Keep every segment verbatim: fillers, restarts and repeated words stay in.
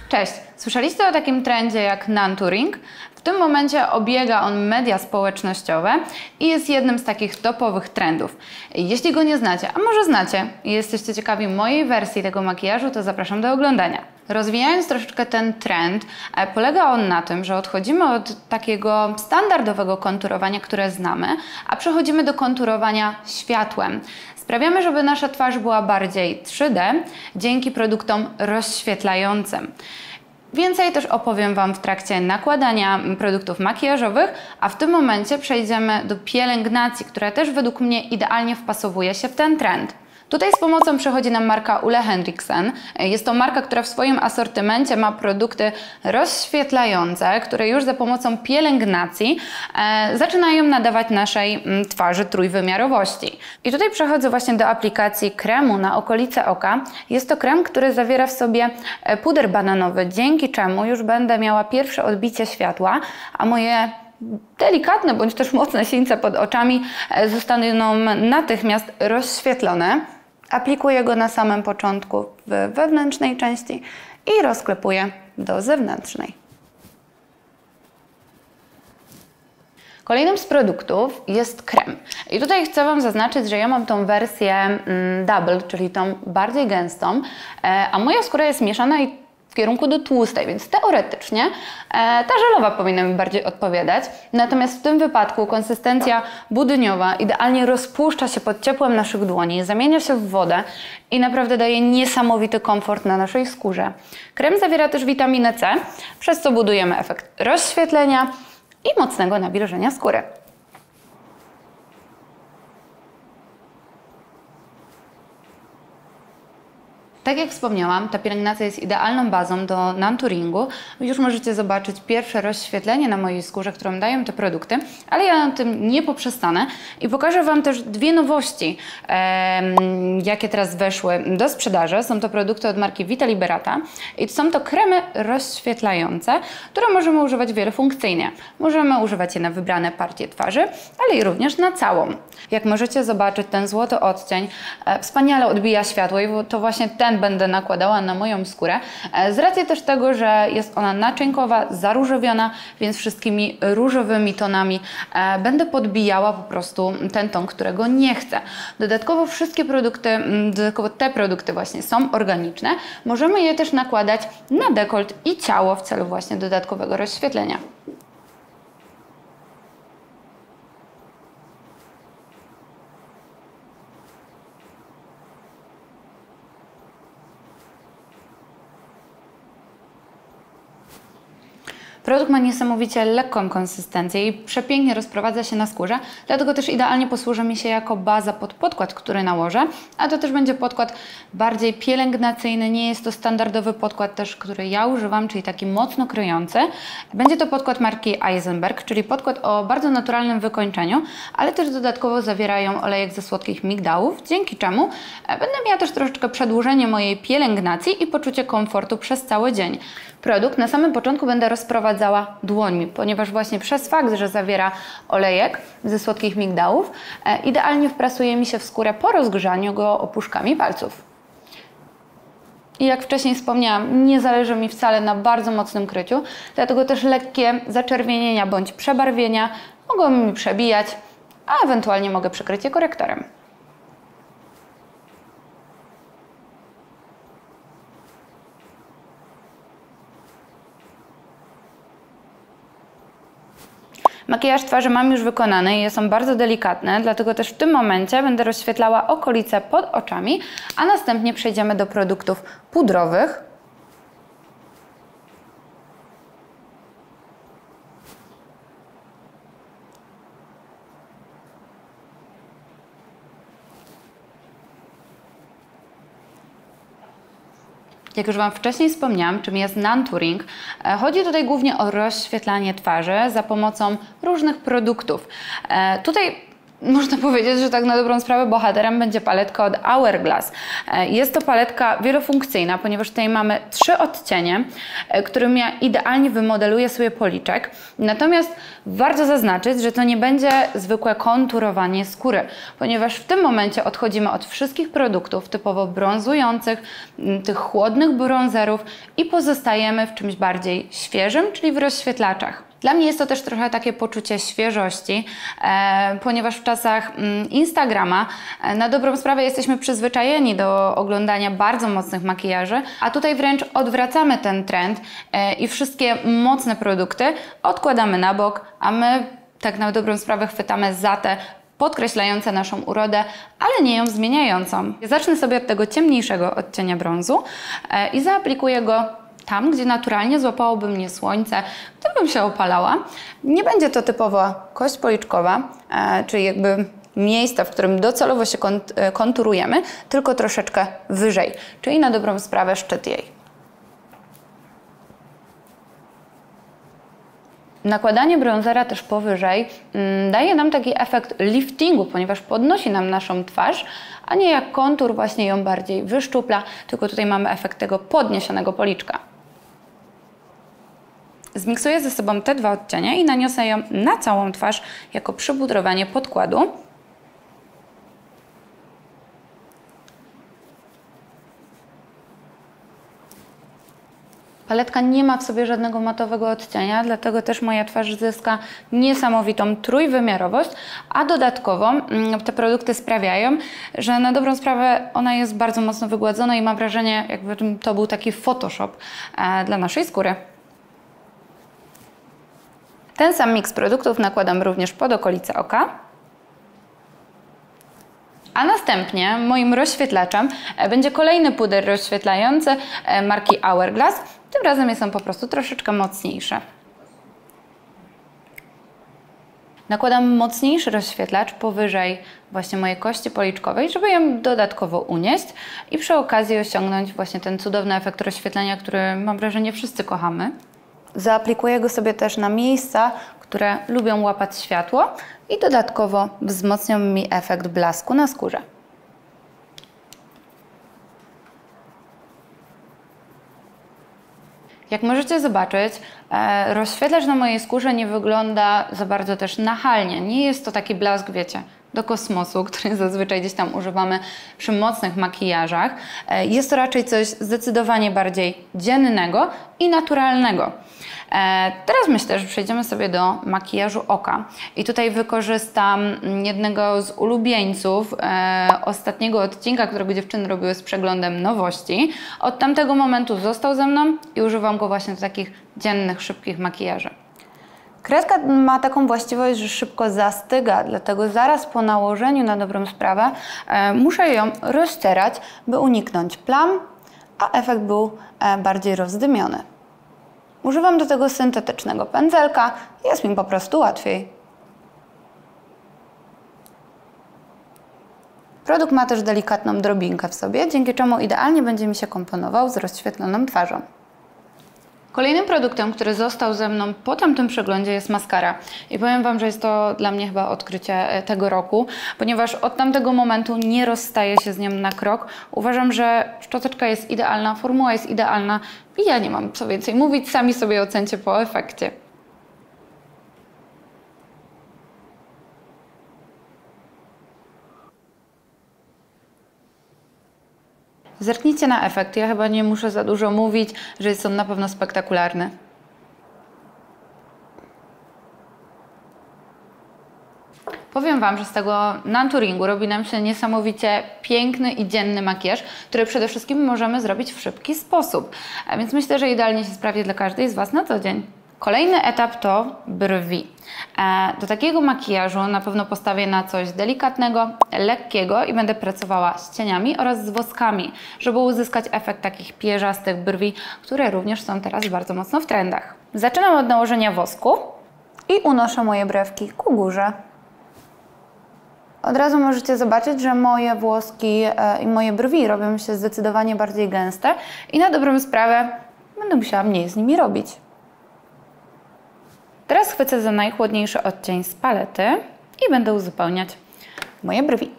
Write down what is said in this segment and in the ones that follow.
Cześć! Słyszeliście o takim trendzie jak Nanturing? W tym momencie obiega on media społecznościowe i jest jednym z takich topowych trendów. Jeśli go nie znacie, a może znacie i jesteście ciekawi mojej wersji tego makijażu, to zapraszam do oglądania. Rozwijając troszeczkę ten trend, polega on na tym, że odchodzimy od takiego standardowego konturowania, które znamy, a przechodzimy do konturowania światłem. Sprawiamy, żeby nasza twarz była bardziej trzy D dzięki produktom rozświetlającym. Więcej też opowiem Wam w trakcie nakładania produktów makijażowych, a w tym momencie przejdziemy do pielęgnacji, która też według mnie idealnie wpasowuje się w ten trend. Tutaj z pomocą przychodzi nam marka Ole Henriksen. Jest to marka, która w swoim asortymencie ma produkty rozświetlające, które już za pomocą pielęgnacji e, zaczynają nadawać naszej m, twarzy trójwymiarowości. I tutaj przechodzę właśnie do aplikacji kremu na okolice oka. Jest to krem, który zawiera w sobie puder bananowy, dzięki czemu już będę miała pierwsze odbicie światła, a moje delikatne bądź też mocne sińce pod oczami zostaną natychmiast rozświetlone. Aplikuję go na samym początku w wewnętrznej części i rozklepuję do zewnętrznej. Kolejnym z produktów jest krem. I tutaj chcę Wam zaznaczyć, że ja mam tą wersję mm, double, czyli tą bardziej gęstą, e, a moja skóra jest mieszana i w kierunku do tłustej, więc teoretycznie e, ta żelowa powinna mi bardziej odpowiadać. Natomiast w tym wypadku konsystencja budyniowa idealnie rozpuszcza się pod ciepłem naszych dłoni, zamienia się w wodę i naprawdę daje niesamowity komfort na naszej skórze. Krem zawiera też witaminę C, przez co budujemy efekt rozświetlenia i mocnego nawilżenia skóry. Tak jak wspomniałam, ta pielęgnacja jest idealną bazą do Nanturingu. Już możecie zobaczyć pierwsze rozświetlenie na mojej skórze, którą dają te produkty, ale ja na tym nie poprzestanę i pokażę Wam też dwie nowości, e, jakie teraz weszły do sprzedaży. Są to produkty od marki Vita Liberata i są to kremy rozświetlające, które możemy używać wielofunkcyjnie. Możemy używać je na wybrane partie twarzy, ale i również na całą. Jak możecie zobaczyć, ten złoty odcień e, wspaniale odbija światło i to właśnie ten będę nakładała na moją skórę, z racji też tego, że jest ona naczynkowa, zaróżowiona, więc wszystkimi różowymi tonami e, będę podbijała po prostu ten ton, którego nie chcę. Dodatkowo wszystkie produkty, dodatkowo te produkty właśnie są organiczne. Możemy je też nakładać na dekolt i ciało w celu właśnie dodatkowego rozświetlenia. Produkt ma niesamowicie lekką konsystencję i przepięknie rozprowadza się na skórze, dlatego też idealnie posłuży mi się jako baza pod podkład, który nałożę, a to też będzie podkład bardziej pielęgnacyjny, nie jest to standardowy podkład też, który ja używam, czyli taki mocno kryjący. Będzie to podkład marki Eisenberg, czyli podkład o bardzo naturalnym wykończeniu, ale też dodatkowo zawierają olejek ze słodkich migdałów, dzięki czemu będę miała też troszeczkę przedłużenie mojej pielęgnacji i poczucie komfortu przez cały dzień. Produkt na samym początku będę rozprowadzała dłońmi, ponieważ właśnie przez fakt, że zawiera olejek ze słodkich migdałów, e, idealnie wprasuje mi się w skórę po rozgrzaniu go opuszkami palców. I jak wcześniej wspomniałam, nie zależy mi wcale na bardzo mocnym kryciu, dlatego też lekkie zaczerwienienia bądź przebarwienia mogą mi przebijać, a ewentualnie mogę przykryć je korektorem. Makijaż twarzy mam już wykonany i są bardzo delikatne, dlatego też w tym momencie będę rozświetlała okolice pod oczami, a następnie przejdziemy do produktów pudrowych. Jak już Wam wcześniej wspomniałam, czym jest Nanturing, chodzi tutaj głównie o rozświetlanie twarzy za pomocą różnych produktów. Tutaj Można powiedzieć, że tak na dobrą sprawę bohaterem będzie paletka od Hourglass. Jest to paletka wielofunkcyjna, ponieważ tutaj mamy trzy odcienie, którymi ja idealnie wymodeluję sobie policzek. Natomiast warto zaznaczyć, że to nie będzie zwykłe konturowanie skóry, ponieważ w tym momencie odchodzimy od wszystkich produktów typowo brązujących, tych chłodnych brązerów i pozostajemy w czymś bardziej świeżym, czyli w rozświetlaczach. Dla mnie jest to też trochę takie poczucie świeżości, e, ponieważ w czasach mm, Instagrama e, na dobrą sprawę jesteśmy przyzwyczajeni do oglądania bardzo mocnych makijaży, a tutaj wręcz odwracamy ten trend e, i wszystkie mocne produkty odkładamy na bok, a my tak na dobrą sprawę chwytamy za te podkreślające naszą urodę, ale nie ją zmieniającą. Zacznę sobie od tego ciemniejszego odcienia brązu e, i zaaplikuję go tam, gdzie naturalnie złapałoby mnie słońce, to bym się opalała. Nie będzie to typowa kość policzkowa, e, czyli jakby miejsce, w którym docelowo się kont konturujemy, tylko troszeczkę wyżej, czyli na dobrą sprawę szczyt jej. Nakładanie bronzera też powyżej mm, daje nam taki efekt liftingu, ponieważ podnosi nam naszą twarz, a nie jak kontur właśnie ją bardziej wyszczupla, tylko tutaj mamy efekt tego podniesionego policzka. Zmiksuję ze sobą te dwa odcienie i naniosę ją na całą twarz jako przypudrowanie podkładu. Paletka nie ma w sobie żadnego matowego odcienia, dlatego też moja twarz zyska niesamowitą trójwymiarowość, a dodatkowo te produkty sprawiają, że na dobrą sprawę ona jest bardzo mocno wygładzona i mam wrażenie, jakby to był taki Photoshop dla naszej skóry. Ten sam miks produktów nakładam również pod okolice oka. A następnie moim rozświetlaczem będzie kolejny puder rozświetlający marki Hourglass. Tym razem jest on po prostu troszeczkę mocniejszy. Nakładam mocniejszy rozświetlacz powyżej właśnie mojej kości policzkowej, żeby ją dodatkowo unieść i przy okazji osiągnąć właśnie ten cudowny efekt rozświetlenia, który mam wrażenie wszyscy kochamy. Zaaplikuję go sobie też na miejsca, które lubią łapać światło i dodatkowo wzmocnią mi efekt blasku na skórze. Jak możecie zobaczyć, e, rozświetlacz na mojej skórze nie wygląda za bardzo też nachalnie. Nie jest to taki blask, wiecie, do kosmosu, który zazwyczaj gdzieś tam używamy przy mocnych makijażach. E, jest to raczej coś zdecydowanie bardziej dziennego i naturalnego. E, teraz myślę, że przejdziemy sobie do makijażu oka i tutaj wykorzystam jednego z ulubieńców e, ostatniego odcinka, którego dziewczyny robiły z przeglądem nowości. Od tamtego momentu został ze mną i używam go właśnie do takich dziennych, szybkich makijaży. Kredka ma taką właściwość, że szybko zastyga, dlatego zaraz po nałożeniu na dobrą sprawę e, muszę ją rozcierać, by uniknąć plam, a efekt był e, bardziej rozdymiony. Używam do tego syntetycznego pędzelka, jest mi po prostu łatwiej. Produkt ma też delikatną drobinkę w sobie, dzięki czemu idealnie będzie mi się komponował z rozświetloną twarzą. Kolejnym produktem, który został ze mną po tamtym przeglądzie, jest maskara. I powiem Wam, że jest to dla mnie chyba odkrycie tego roku, ponieważ od tamtego momentu nie rozstaję się z nią na krok. Uważam, że szczoteczka jest idealna, formuła jest idealna i ja nie mam co więcej mówić, sami sobie ocencie po efekcie. Zerknijcie na efekt. Ja chyba nie muszę za dużo mówić, że jest on na pewno spektakularny. Powiem Wam, że z tego Nanturingu robi nam się niesamowicie piękny i dzienny makijaż, który przede wszystkim możemy zrobić w szybki sposób. A więc myślę, że idealnie się sprawdzi dla każdej z Was na co dzień. Kolejny etap to brwi. Do takiego makijażu na pewno postawię na coś delikatnego, lekkiego i będę pracowała z cieniami oraz z woskami, żeby uzyskać efekt takich pierzastych brwi, które również są teraz bardzo mocno w trendach. Zaczynam od nałożenia wosku i unoszę moje brewki ku górze. Od razu możecie zobaczyć, że moje włoski i moje brwi robią się zdecydowanie bardziej gęste i na dobrą sprawę będę musiała mniej z nimi robić. Teraz chwycę za najchłodniejszy odcień z palety i będę uzupełniać. moje brwi.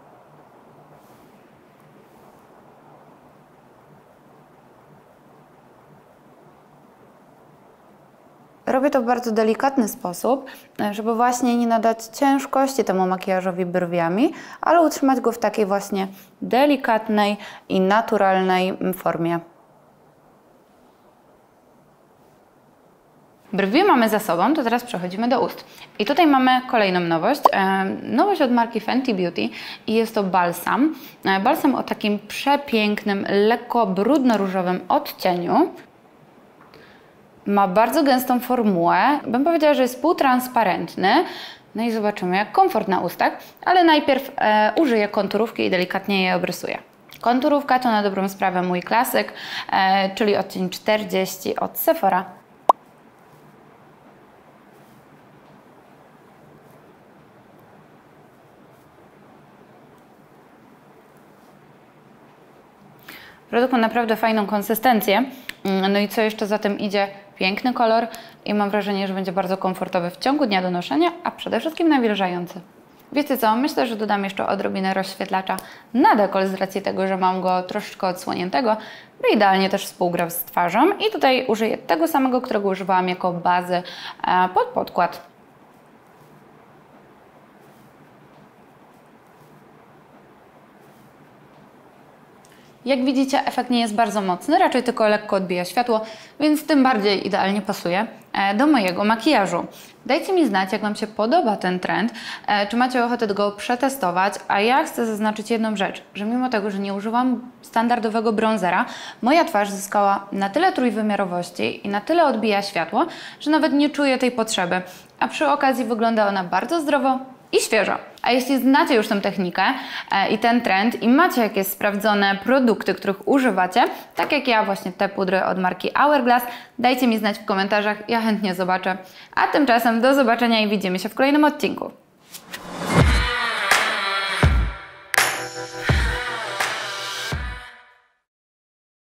Robię to w bardzo delikatny sposób, żeby właśnie nie nadać ciężkości temu makijażowi brwiami, ale utrzymać go w takiej właśnie delikatnej i naturalnej formie. Brwi mamy za sobą, to teraz przechodzimy do ust. I tutaj mamy kolejną nowość. E, nowość od marki Fenty Beauty i jest to balsam. E, balsam o takim przepięknym, lekko brudno-różowym odcieniu. Ma bardzo gęstą formułę. Bym powiedziała, że jest półtransparentny. No i zobaczymy, jak komfort na ustach. Ale najpierw e, użyję konturówki i delikatnie je obrysuję. Konturówka to na dobrą sprawę mój klasyk, e, czyli odcień czterdzieści od Sephora. Produkt ma naprawdę fajną konsystencję, no i co jeszcze za tym idzie, piękny kolor i mam wrażenie, że będzie bardzo komfortowy w ciągu dnia do noszenia, a przede wszystkim nawilżający. Wiecie co, myślę, że dodam jeszcze odrobinę rozświetlacza na dekolt z racji tego, że mam go troszeczkę odsłoniętego, by idealnie też współgrał z twarzą i tutaj użyję tego samego, którego używałam jako bazy pod podkład. Jak widzicie, efekt nie jest bardzo mocny, raczej tylko lekko odbija światło, więc tym bardziej idealnie pasuje do mojego makijażu. Dajcie mi znać, jak Wam się podoba ten trend, czy macie ochotę go przetestować, a ja chcę zaznaczyć jedną rzecz, że mimo tego, że nie używam standardowego bronzera, moja twarz zyskała na tyle trójwymiarowości i na tyle odbija światło, że nawet nie czuję tej potrzeby, a przy okazji wygląda ona bardzo zdrowo i świeżo. A jeśli znacie już tę technikę e, i ten trend i macie jakieś sprawdzone produkty, których używacie, tak jak ja właśnie te pudry od marki Hourglass, dajcie mi znać w komentarzach, ja chętnie zobaczę. A tymczasem do zobaczenia i widzimy się w kolejnym odcinku.